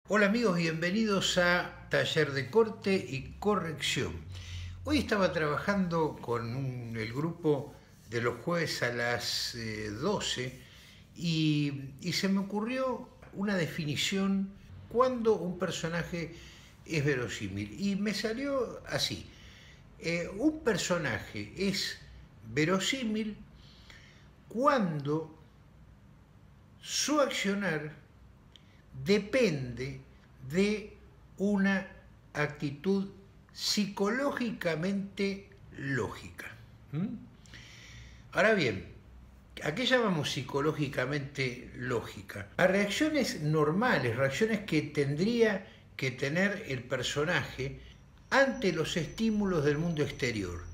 Hola amigos, bienvenidos a Taller de Corte y Corrección. Hoy estaba trabajando con el grupo de los jueves a las 12 y se me ocurrió una definición cuando un personaje es verosímil. Y me salió así. Un personaje es verosímil cuando su accionar depende de una actitud psicológicamente lógica. Ahora bien, ¿a qué llamamos psicológicamente lógica? A reacciones normales, reacciones que tendría que tener el personaje ante los estímulos del mundo exterior.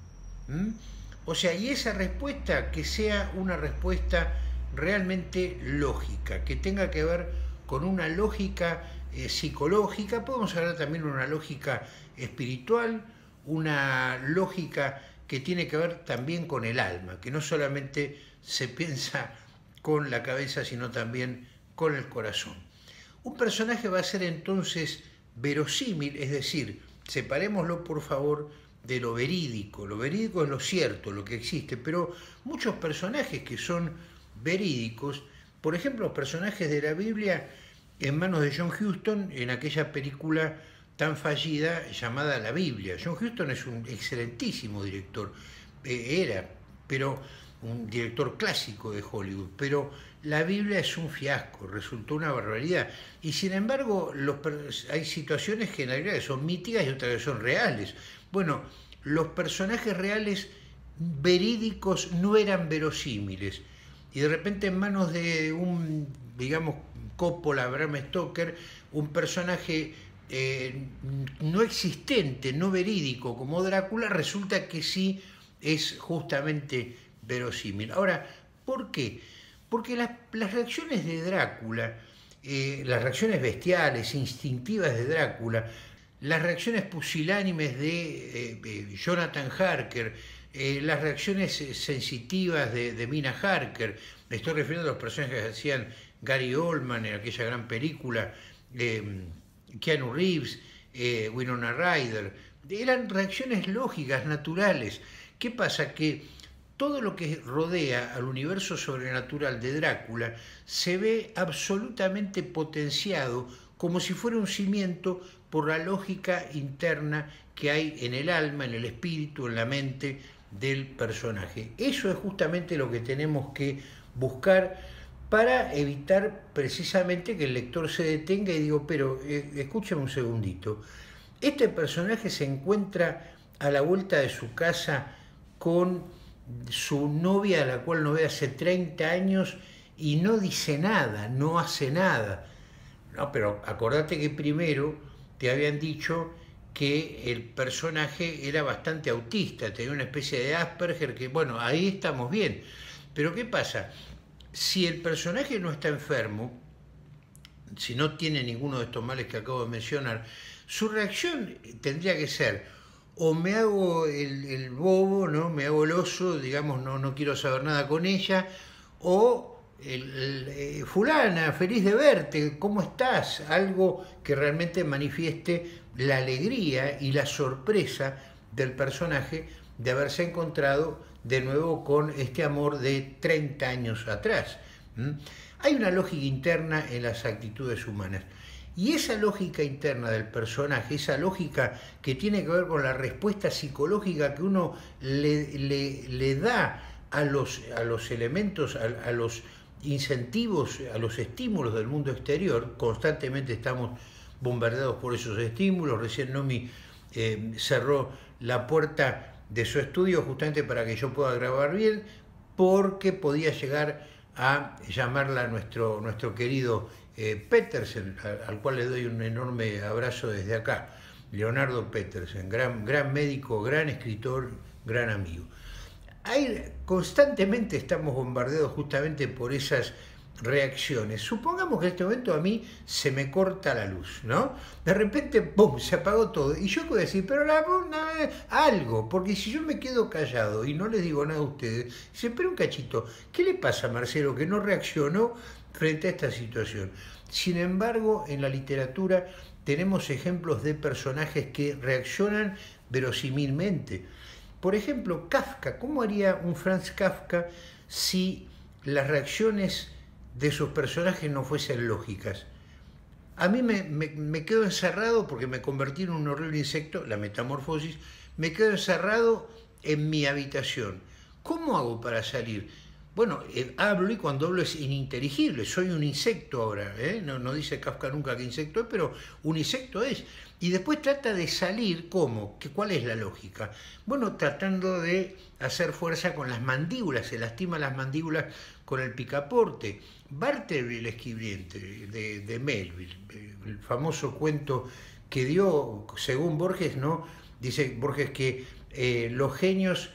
O sea, y esa respuesta que sea una respuesta realmente lógica, que tenga que ver con una lógica psicológica, podemos hablar también de una lógica espiritual, una lógica que tiene que ver también con el alma, que no solamente se piensa con la cabeza, sino también con el corazón. Un personaje va a ser entonces verosímil, es decir, separémoslo por favor de lo verídico. Lo verídico es lo cierto, lo que existe, pero muchos personajes que son verídicos, por ejemplo, los personajes de la Biblia en manos de John Huston en aquella película tan fallida llamada La Biblia. John Huston es un excelentísimo director, pero un director clásico de Hollywood, pero La Biblia es un fiasco, resultó una barbaridad. Y sin embargo, hay situaciones que en la Biblia son míticas y otras que son reales. Bueno, los personajes reales verídicos no eran verosímiles. Y de repente en manos de un, digamos, Coppola, Bram Stoker, un personaje no existente, no verídico como Drácula, resulta que sí es justamente verosímil. Ahora, ¿por qué? Porque las reacciones de Drácula, las reacciones bestiales, instintivas de Drácula, las reacciones pusilánimes de Jonathan Harker, las reacciones sensitivas de Mina Harker, me estoy refiriendo a los personajes que hacían Gary Oldman en aquella gran película, Keanu Reeves, Winona Ryder, eran reacciones lógicas, naturales. ¿Qué pasa? Que todo lo que rodea al universo sobrenatural de Drácula se ve absolutamente potenciado como si fuera un cimiento por la lógica interna que hay en el alma, en el espíritu, en la mente del personaje. Eso es justamente lo que tenemos que buscar para evitar precisamente que el lector se detenga y digo, pero escúchame un segundito, este personaje se encuentra a la vuelta de su casa con su novia, a la cual no ve hace 30 años, y no dice nada, no hace nada. No, pero acordate que primero te habían dicho que el personaje era bastante autista, tenía una especie de Asperger, que bueno, ahí estamos bien. Pero ¿qué pasa? Si el personaje no está enfermo, si no tiene ninguno de estos males que acabo de mencionar, su reacción tendría que ser, o me hago el bobo, ¿no? Me hago el oso, digamos, no quiero saber nada con ella, o fulana, feliz de verte, ¿cómo estás? Algo que realmente manifieste la alegría y la sorpresa del personaje de haberse encontrado de nuevo con este amor de 30 años atrás. Hay una lógica interna en las actitudes humanas. Y esa lógica interna del personaje, esa lógica que tiene que ver con la respuesta psicológica que uno le da a los elementos, a los incentivos, a los estímulos del mundo exterior, constantemente estamos bombardeados por esos estímulos. Recién Nomi cerró la puerta de su estudio justamente para que yo pueda grabar bien, porque podía llegar a llamarla nuestro querido Petersen, al cual le doy un enorme abrazo desde acá, Leonardo Petersen, gran médico, gran escritor, gran amigo. Constantemente estamos bombardeados justamente por esas reacciones. Supongamos que en este momento a mí se me corta la luz, ¿no? De repente, ¡pum!, se apagó todo. Y yo puedo decir, pero algo, porque si yo me quedo callado y no les digo nada a ustedes, dice, espera un cachito, ¿qué le pasa a Marcelo que no reaccionó frente a esta situación? Sin embargo, en la literatura tenemos ejemplos de personajes que reaccionan verosímilmente. Por ejemplo, Kafka. ¿Cómo haría un Franz Kafka si las reacciones de sus personajes no fuesen lógicas? A mí me quedo encerrado porque me convertí en un horrible insecto, la metamorfosis, me quedo encerrado en mi habitación. ¿Cómo hago para salir? Bueno, hablo y cuando hablo es ininteligible, soy un insecto ahora, ¿eh? No dice Kafka nunca qué insecto es, pero un insecto es. Y después trata de salir, ¿cómo? ¿Cuál es la lógica? Bueno, tratando de hacer fuerza con las mandíbulas, se lastima las mandíbulas con el picaporte. Bartleby, el escribiente de Melville, el famoso cuento que dio, según Borges, ¿no? Dice Borges que los genios,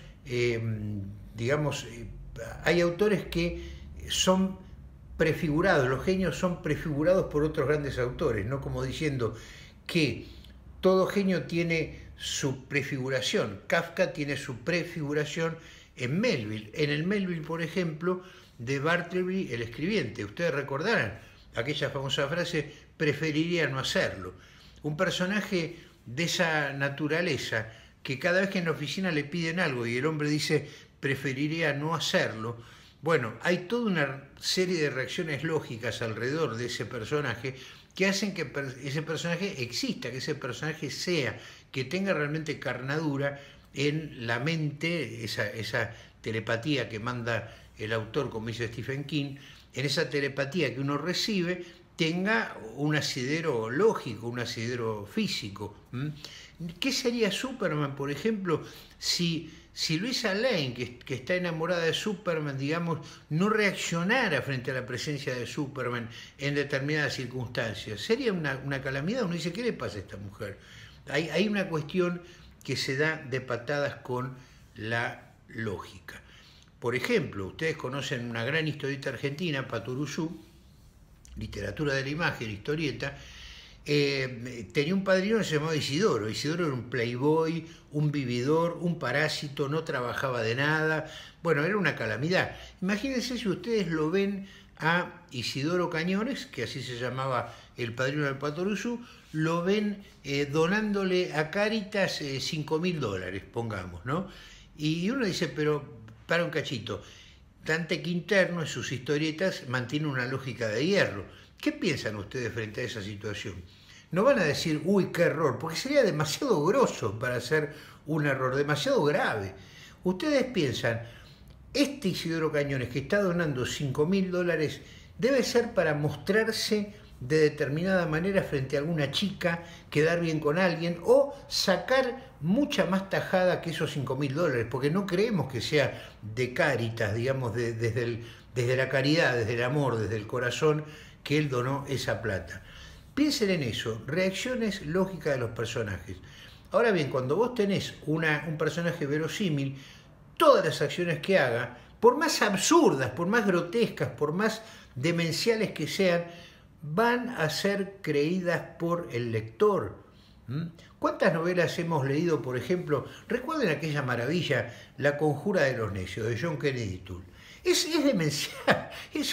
digamos, hay autores que son prefigurados, los genios son prefigurados por otros grandes autores, ¿no? Como diciendo que todo genio tiene su prefiguración. Kafka tiene su prefiguración en Melville. En el Melville, por ejemplo, de Bartleby, el escribiente. Ustedes recordarán aquella famosa frase, preferiría no hacerlo. Un personaje de esa naturaleza, que cada vez que en la oficina le piden algo y el hombre dice, preferiría no hacerlo. Bueno, hay toda una serie de reacciones lógicas alrededor de ese personaje que hacen que ese personaje exista, que ese personaje sea, que tenga realmente carnadura en la mente, esa telepatía que manda el autor, como dice Stephen King, en esa telepatía que uno recibe, tenga un asidero lógico, un asidero físico. ¿Qué sería Superman, por ejemplo, si Luisa Lane, que está enamorada de Superman, digamos, no reaccionara frente a la presencia de Superman en determinadas circunstancias? Sería una calamidad. Uno dice, ¿qué le pasa a esta mujer? Hay una cuestión que se da de patadas con la lógica. Por ejemplo, ustedes conocen una gran historieta argentina, Patoruzú, literatura de la imagen, historieta. Tenía un padrino que se llamaba Isidoro. Isidoro era un playboy, un vividor, un parásito, no trabajaba de nada. Bueno, era una calamidad. Imagínense si ustedes lo ven a Isidoro Cañones, que así se llamaba el padrino del Patoruzú, lo ven donándole a Cáritas $5.000, pongamos, ¿no? Y uno dice, pero para un cachito, Dante Quinterno en sus historietas mantiene una lógica de hierro. ¿Qué piensan ustedes frente a esa situación? No van a decir, uy, qué error, porque sería demasiado grosso para hacer un error, demasiado grave. Ustedes piensan, este Isidoro Cañones que está donando $5.000 debe ser para mostrarse de determinada manera frente a alguna chica, quedar bien con alguien o sacar mucha más tajada que esos $5.000, porque no creemos que sea de Cáritas, digamos, desde la caridad, desde el amor, desde el corazón, que él donó esa plata. Piensen en eso, reacciones lógicas de los personajes. Ahora bien, cuando vos tenés un personaje verosímil, todas las acciones que haga, por más absurdas, por más grotescas, por más demenciales que sean, van a ser creídas por el lector. ¿Cuántas novelas hemos leído, por ejemplo? Recuerden aquella maravilla, La conjura de los necios, de John Kennedy Toole. Es demencial,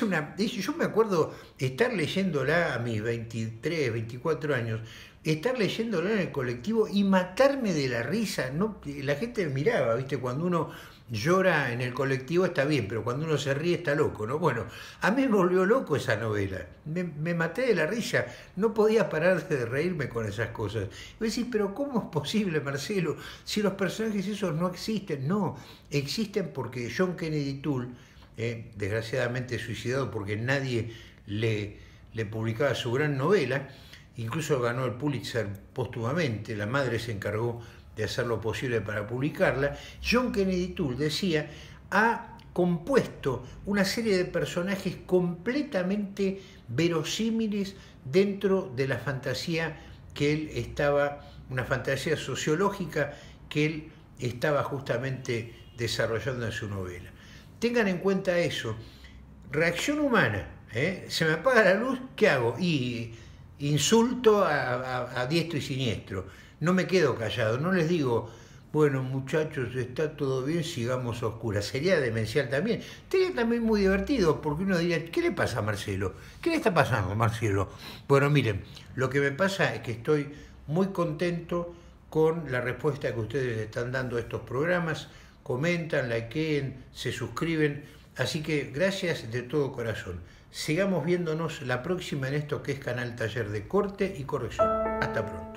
yo me acuerdo estar leyéndola a mis 23, 24 años, estar leyéndola en el colectivo y matarme de la risa. No, la gente me miraba, ¿viste? Cuando uno llora en el colectivo está bien, pero cuando uno se ríe está loco, ¿no? Bueno, a mí me volvió loco esa novela, me maté de la risa, no podía parar de reírme con esas cosas. Y vos decís, pero ¿cómo es posible, Marcelo, si los personajes esos no existen? No, existen porque John Kennedy Toole, desgraciadamente suicidado porque nadie le publicaba su gran novela, incluso ganó el Pulitzer póstumamente, la madre se encargó de hacer lo posible para publicarla. John Kennedy Toole decía, ha compuesto una serie de personajes completamente verosímiles dentro de la fantasía que él estaba, una fantasía sociológica que él estaba justamente desarrollando en su novela. Tengan en cuenta eso, reacción humana, Se me apaga la luz, ¿qué hago? Y insulto a diestro y siniestro. No me quedo callado, no les digo, bueno muchachos, está todo bien, sigamos a oscuras. Sería demencial también. Sería también muy divertido, porque uno diría, ¿qué le pasa a Marcelo? ¿Qué le está pasando, Marcelo? Bueno, miren, lo que me pasa es que estoy muy contento con la respuesta que ustedes están dando a estos programas. Comentan, likeen, se suscriben. Así que gracias de todo corazón. Sigamos viéndonos la próxima en esto que es Canal Taller de Corte y Corrección. Hasta pronto.